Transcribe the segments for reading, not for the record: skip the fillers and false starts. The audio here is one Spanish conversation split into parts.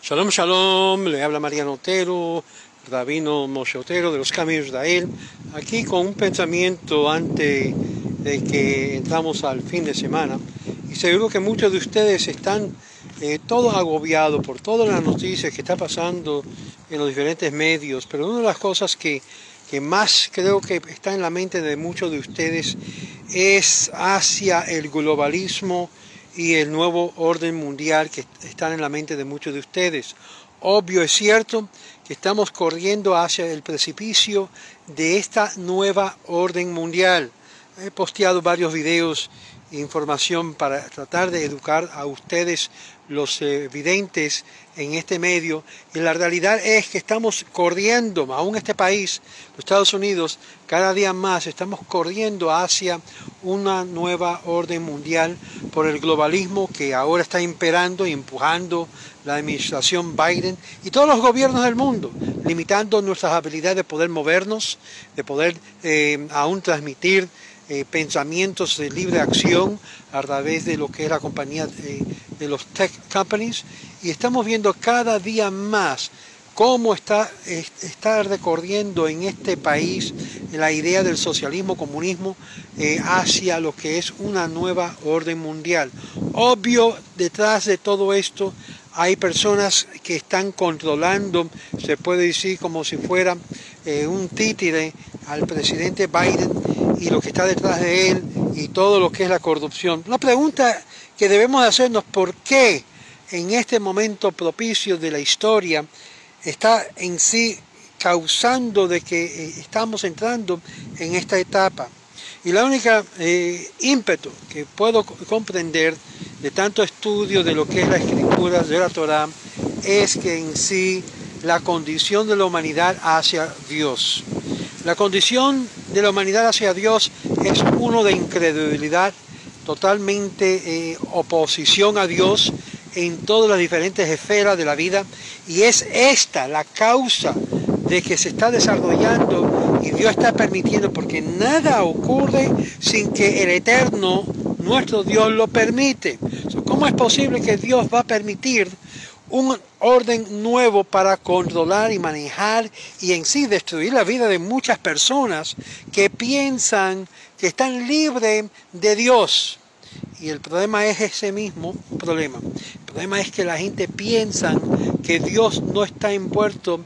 Shalom, shalom, le habla Mariano Otero, rabino Moshe Otero de los Caminos de Israel, aquí con un pensamiento antes de que entramos al fin de semana. Y seguro que muchos de ustedes están todos agobiados por todas las noticias que está pasando en los diferentes medios, pero una de las cosas que más creo que está en la mente de muchos de ustedes es hacia el globalismo y el nuevo orden mundial que están en la mente de muchos de ustedes. Obvio, es cierto que estamos corriendo hacia el precipicio de esta nueva orden mundial. He posteado varios videos e información para tratar de educar a ustedes, los videntes en este medio, y la realidad es que estamos corriendo, aún este país, los Estados Unidos, cada día más estamos corriendo hacia una nueva orden mundial por el globalismo que ahora está imperando y empujando la administración Biden y todos los gobiernos del mundo, limitando nuestras habilidades de poder movernos, de poder aún transmitir pensamientos de libre acción a través de lo que es la compañía de los tech companies, y estamos viendo cada día más cómo está recorriendo en este país la idea del socialismo, comunismo, hacia lo que es una nueva orden mundial. Obvio, detrás de todo esto hay personas que están controlando, se puede decir como si fuera un títere al presidente Biden y lo que está detrás de él y todo lo que es la corrupción. La pregunta que debemos hacernos: ¿por qué en este momento propicio de la historia está en sí causando de que estamos entrando en esta etapa? Y la única ímpetu que puedo comprender de tanto estudio de lo que es la escritura de la Torá es que en sí la condición de la humanidad hacia Dios. La condición de la humanidad hacia Dios es uno de incredulidad, totalmente oposición a Dios en todas las diferentes esferas de la vida, y es esta la causa de que se está desarrollando y Dios está permitiendo, porque nada ocurre sin que el Eterno, nuestro Dios, lo permite. ¿Cómo es posible que Dios va a permitir un orden nuevo para controlar y manejar y en sí destruir la vida de muchas personas que piensan que están libres de Dios? Y el problema es ese mismo problema. El problema es que la gente piensa que Dios no está envuelto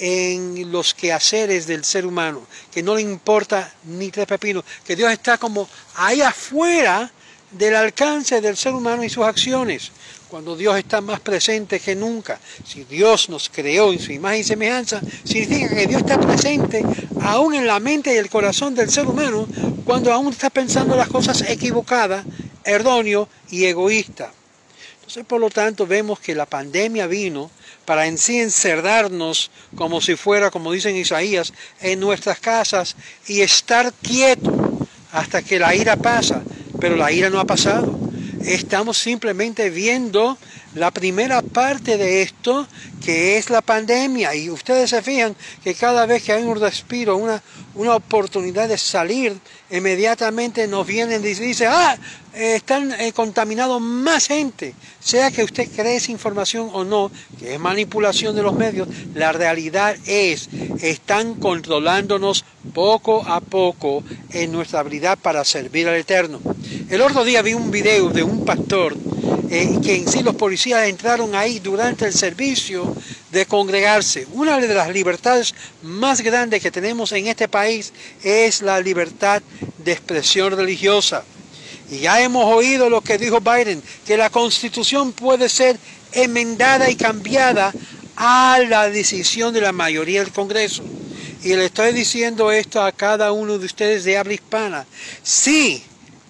en los quehaceres del ser humano, que no le importa ni tres pepinos, que Dios está como ahí afuera del alcance del ser humano y sus acciones, cuando Dios está más presente que nunca. Si Dios nos creó en su imagen y semejanza, significa que Dios está presente aún en la mente y el corazón del ser humano, cuando aún está pensando las cosas equivocadas, erróneo y egoísta. Entonces, por lo tanto, vemos que la pandemia vino para en sí encerrarnos como si fuera, como dicen Isaías, en nuestras casas y estar quietos hasta que la ira pasa. Pero la ira no ha pasado. Estamos simplemente viendo la primera parte de esto, que es la pandemia. Y ustedes se fijan que cada vez que hay un respiro, una oportunidad de salir, inmediatamente nos vienen y dicen: están contaminados más gente. Sea que usted cree esa información o no, que es manipulación de los medios, la realidad es, están controlándonos poco a poco en nuestra habilidad para servir al Eterno. El otro día vi un video de un pastor que en sí los policías entraron ahí durante el servicio de congregarse. Una de las libertades más grandes que tenemos en este país es la libertad de expresión religiosa. Y ya hemos oído lo que dijo Biden, que la Constitución puede ser enmendada y cambiada a la decisión de la mayoría del Congreso. Y le estoy diciendo esto a cada uno de ustedes de habla hispana. Sí,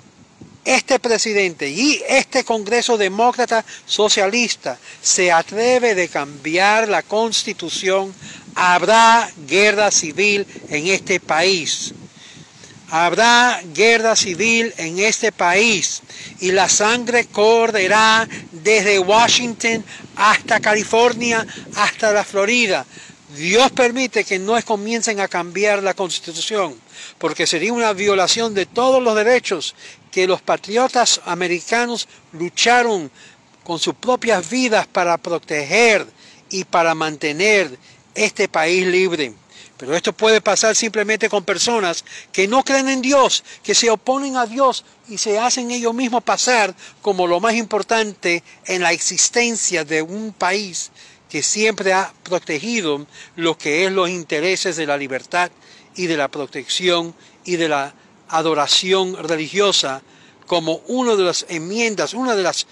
este presidente y este Congreso demócrata socialista se atreve de cambiar la Constitución, habrá guerra civil en este país. Habrá guerra civil en este país y la sangre correrá desde Washington hasta California, hasta la Florida. Dios permite que no comiencen a cambiar la Constitución, porque sería una violación de todos los derechos que los patriotas americanos lucharon con sus propias vidas para proteger y para mantener este país libre. Pero esto puede pasar simplemente con personas que no creen en Dios, que se oponen a Dios y se hacen ellos mismos pasar como lo más importante en la existencia de un país que siempre ha protegido lo que es los intereses de la libertad y de la protección y de la adoración religiosa como una de las enmiendas, una de las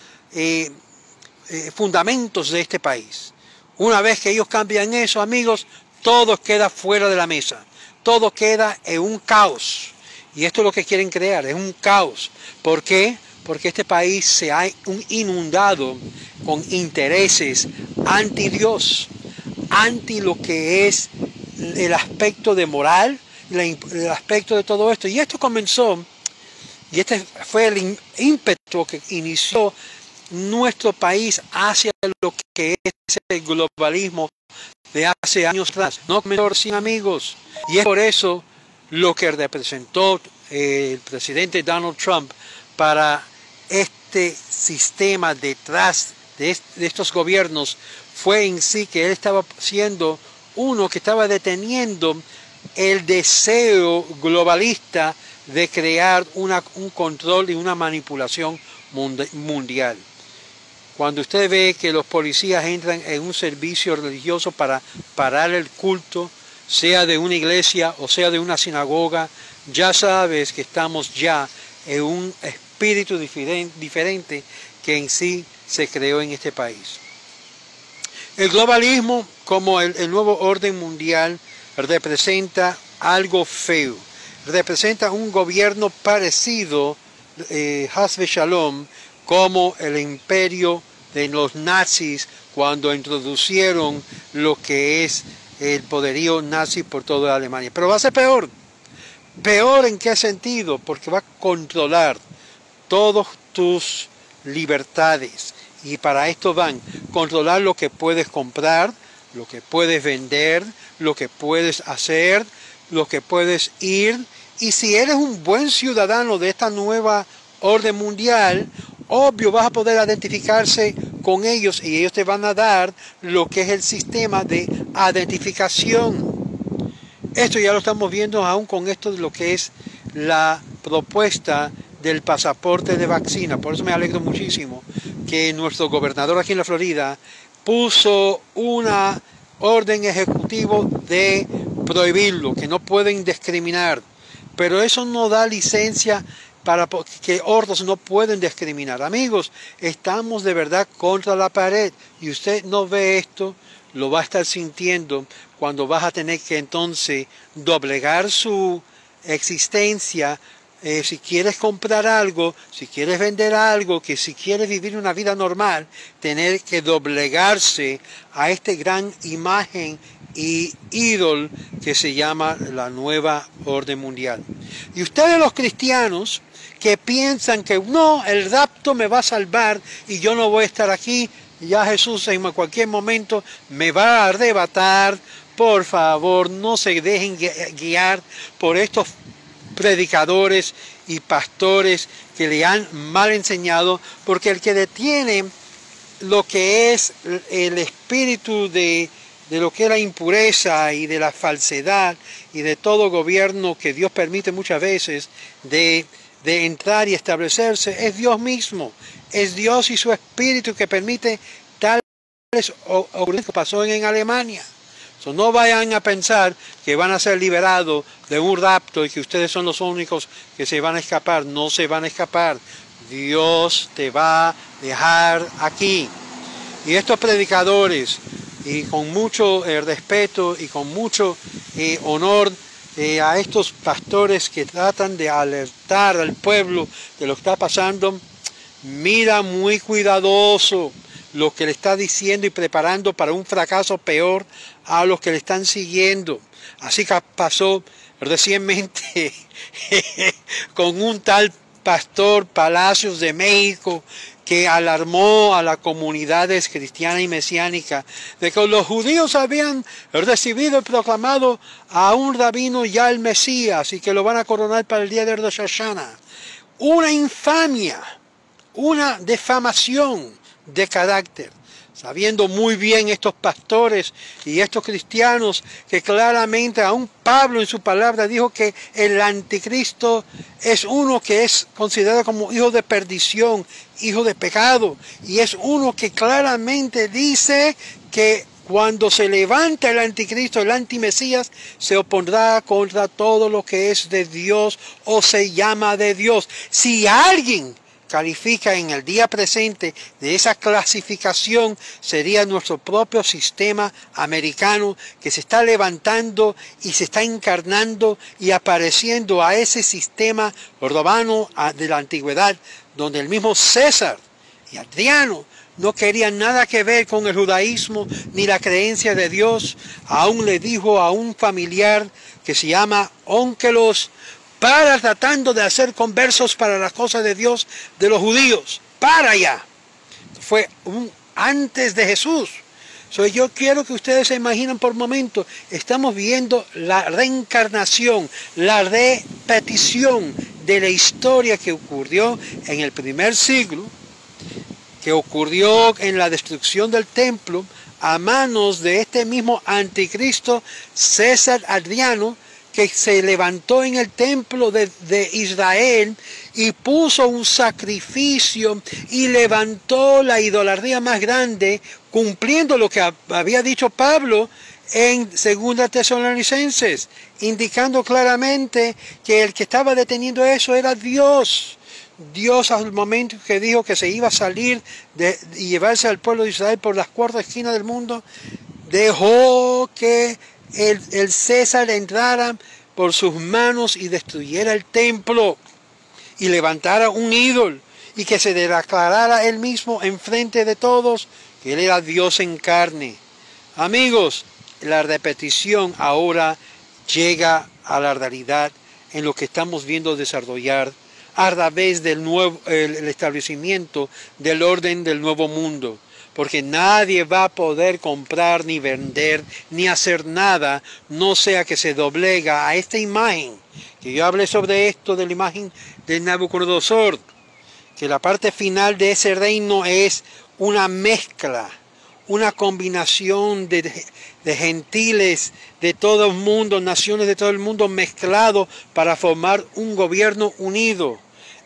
fundamentos de este país. Una vez que ellos cambian eso, amigos, todo queda fuera de la mesa. Todo queda en un caos. Y esto es lo que quieren crear, es un caos. ¿Por qué? Porque este país se ha inundado con intereses anti Dios, anti lo que es el aspecto de moral, el aspecto de todo esto. Y esto comenzó, y este fue el ímpetu que inició nuestro país hacia lo que es el globalismo de hace años atrás. No comenzó sin amigos. Y es por eso lo que representó el presidente Donald Trump para este sistema detrás de estos gobiernos fue en sí que él estaba siendo uno que estaba deteniendo el deseo globalista de crear un control y una manipulación mundial. Cuando usted ve que los policías entran en un servicio religioso para parar el culto, sea de una iglesia o sea de una sinagoga, ya sabes que estamos ya en un espíritu diferente que en sí se creó en este país. El globalismo, como el nuevo orden mundial, representa algo feo. Representa un gobierno parecido, Haz Shalom, como el imperio de los nazis cuando introducieron lo que es el poderío nazi por toda Alemania. Pero va a ser peor. ¿Peor en qué sentido? Porque va a controlar todas tus libertades. Y para esto van a controlar lo que puedes comprar, lo que puedes vender, lo que puedes hacer, lo que puedes ir. Y si eres un buen ciudadano de esta nueva orden mundial, obvio vas a poder identificarse con ellos y ellos te van a dar lo que es el sistema de identificación. Esto ya lo estamos viendo aún con esto de lo que es la propuesta del pasaporte de vaccina. Por eso me alegro muchísimo que nuestro gobernador aquí en la Florida puso una orden ejecutiva de prohibirlo, que no pueden discriminar. Pero eso no da licencia para que otros no pueden discriminar. Amigos, estamos de verdad contra la pared y usted no ve esto, lo va a estar sintiendo cuando vas a tener que entonces doblegar su existencia. Si quieres comprar algo, si quieres vender algo, que si quieres vivir una vida normal, tener que doblegarse a este gran imagen y ídolo que se llama la nueva orden mundial. Y ustedes los cristianos que piensan que no, el rapto me va a salvar y yo no voy a estar aquí, ya Jesús en cualquier momento me va a arrebatar, por favor no se dejen guiar por estos predicadores y pastores que le han mal enseñado, porque el que detiene lo que es el espíritu de lo que es la impureza y de la falsedad y de todo gobierno que Dios permite muchas veces de entrar y establecerse, es Dios mismo, es Dios y su espíritu que permite tales ocurrencias que pasó en Alemania. So, no vayan a pensar que van a ser liberados de un rapto y que ustedes son los únicos que se van a escapar. No se van a escapar. Dios te va a dejar aquí. Y estos predicadores, y con mucho respeto y con mucho honor a estos pastores que tratan de alertar al pueblo de lo que está pasando, mira muy cuidadoso lo que le está diciendo y preparando para un fracaso peor a los que le están siguiendo. Así que pasó recientemente con un tal pastor Palacios de México que alarmó a las comunidades cristianas y mesiánicas de que los judíos habían recibido y proclamado a un rabino ya el Mesías y que lo van a coronar para el día de Rosh Hashanah. Una infamia, una defamación de carácter. sabiendo muy bien estos pastores y estos cristianos que claramente aún Pablo en su palabra dijo que el anticristo es uno que es considerado como hijo de perdición, hijo de pecado, y es uno que claramente dice que cuando se levanta el anticristo, el antimesías, se opondrá contra todo lo que es de Dios o se llama de Dios. Si alguien califica en el día presente de esa clasificación, sería nuestro propio sistema americano que se está levantando y se está encarnando y apareciendo a ese sistema romano de la antigüedad, donde el mismo César y Adriano no querían nada que ver con el judaísmo ni la creencia de Dios. Aún le dijo a un familiar que se llama Ónkelos, para tratando de hacer conversos para las cosas de Dios de los judíos, para allá. Fue antes de Jesús. Yo quiero que ustedes se imaginen por un momento, estamos viendo la reencarnación, la repetición de la historia que ocurrió en el primer siglo, que ocurrió en la destrucción del templo a manos de este mismo anticristo César Adriano, que se levantó en el templo de Israel y puso un sacrificio y levantó la idolatría más grande, cumpliendo lo que había dicho Pablo en 2 Tesalonicenses, indicando claramente que el que estaba deteniendo eso era Dios. Dios, al momento que dijo que se iba a salir y llevarse al pueblo de Israel por las cuatro esquinas del mundo, dejó que el César entrara por sus manos y destruyera el templo y levantara un ídolo y que se declarara él mismo enfrente de todos que él era Dios en carne. Amigos, la repetición ahora llega a la realidad en lo que estamos viendo desarrollar a través del el establecimiento del orden del nuevo mundo. Porque nadie va a poder comprar, ni vender, ni hacer nada, no sea que se doblega a esta imagen. Que yo hablé sobre esto de la imagen de Nabucodonosor, que la parte final de ese reino es una mezcla, una combinación de gentiles de todo el mundo, naciones de todo el mundo mezclados para formar un gobierno unido.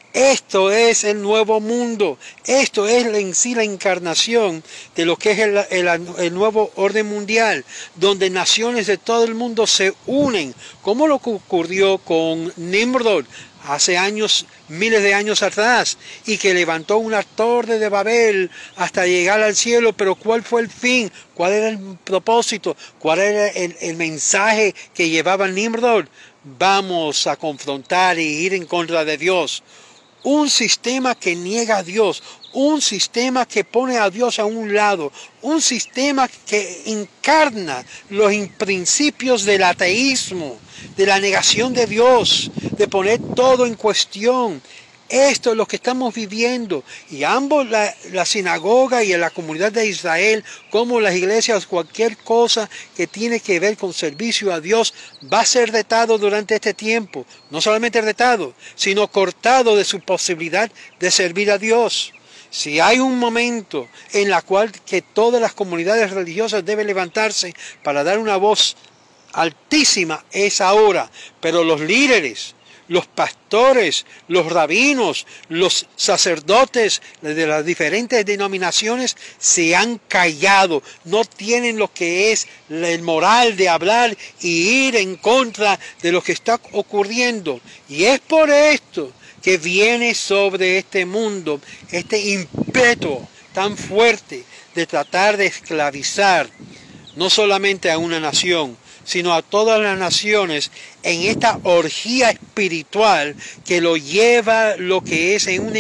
Esto es el nuevo mundo, esto es en sí la encarnación de lo que es el nuevo orden mundial, donde naciones de todo el mundo se unen, como lo que ocurrió con Nimrod hace años, miles de años atrás, y que levantó una torre de Babel hasta llegar al cielo. Pero ¿cuál fue el fin? ¿Cuál era el propósito? ¿Cuál era el mensaje que llevaba Nimrod? Vamos a confrontar y ir en contra de Dios. Un sistema que niega a Dios, un sistema que pone a Dios a un lado, un sistema que encarna los principios del ateísmo, de la negación de Dios, de poner todo en cuestión. Esto es lo que estamos viviendo, y ambos, la sinagoga y la comunidad de Israel, como las iglesias, cualquier cosa que tiene que ver con servicio a Dios, va a ser retado durante este tiempo. No solamente retado, sino cortado de su posibilidad de servir a Dios. Si hay un momento en la cual que todas las comunidades religiosas deben levantarse para dar una voz altísima, es ahora. Pero los líderes, los pastores, los rabinos, los sacerdotes de las diferentes denominaciones se han callado, no tienen lo que es el moral de hablar y ir en contra de lo que está ocurriendo. Y es por esto que viene sobre este mundo este ímpetu tan fuerte de tratar de esclavizar no solamente a una nación, sino a todas las naciones en esta orgía espiritual que lo lleva lo que es en un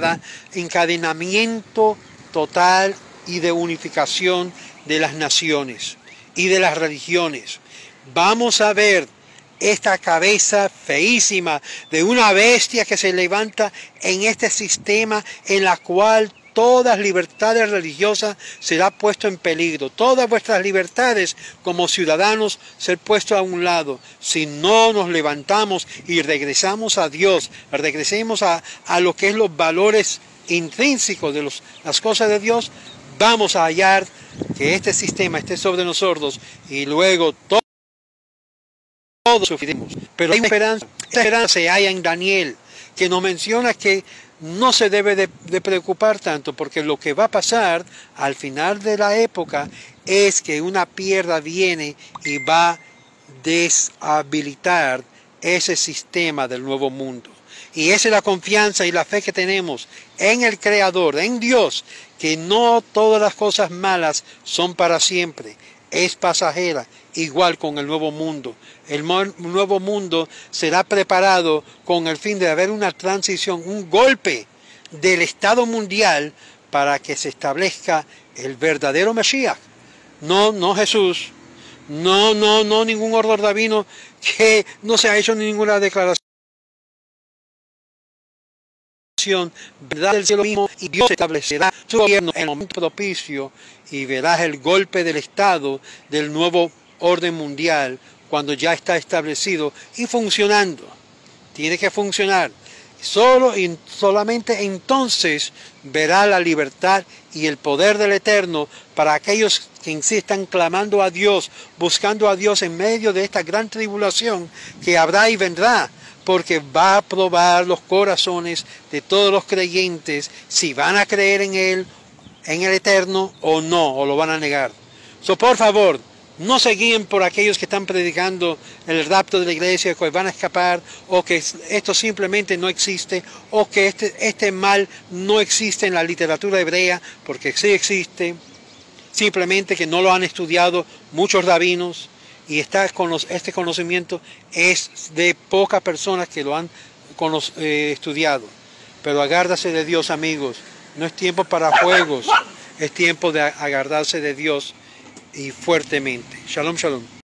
encadenamiento total y de unificación de las naciones y de las religiones. Vamos a ver esta cabeza feísima de una bestia que se levanta en este sistema en la cual todas libertades religiosas será puesto en peligro. Todas vuestras libertades como ciudadanos ser puesto a un lado. Si no nos levantamos y regresamos a Dios, regresemos a lo que es los valores intrínsecos de las cosas de Dios, vamos a hallar que este sistema esté sobre nosotros y luego todos sufriremos. Pero hay una esperanza. Esta esperanza se halla en Daniel, que nos menciona que no se debe de preocupar tanto, porque lo que va a pasar al final de la época es que una piedra viene y va a deshabilitar ese sistema del nuevo mundo. Y esa es la confianza y la fe que tenemos en el Creador, en Dios, que no todas las cosas malas son para siempre, es pasajera, igual con el nuevo mundo. El nuevo mundo será preparado con el fin de haber una transición, un golpe del Estado mundial para que se establezca el verdadero Mesías. No Jesús, no ningún orden rabino que no se ha hecho ninguna declaración. Verdad del cielo mismo, y Dios establecerá su gobierno en el momento propicio y verás el golpe del Estado del nuevo orden mundial cuando ya está establecido y funcionando. Tiene que funcionar. Solamente entonces verá la libertad y el poder del Eterno para aquellos que insistan clamando a Dios, buscando a Dios en medio de esta gran tribulación que habrá y vendrá, porque va a probar los corazones de todos los creyentes si van a creer en Él, en el Eterno o no, o lo van a negar. Por favor, no se guíen por aquellos que están predicando el rapto de la iglesia, que van a escapar, o que esto simplemente no existe, o que este mal no existe en la literatura hebrea, porque sí existe, simplemente que no lo han estudiado muchos rabinos, y este conocimiento es de pocas personas que lo han estudiado. Pero agárrase de Dios, amigos. No es tiempo para juegos, es tiempo de agarrarse de Dios y fuertemente. Shalom, shalom.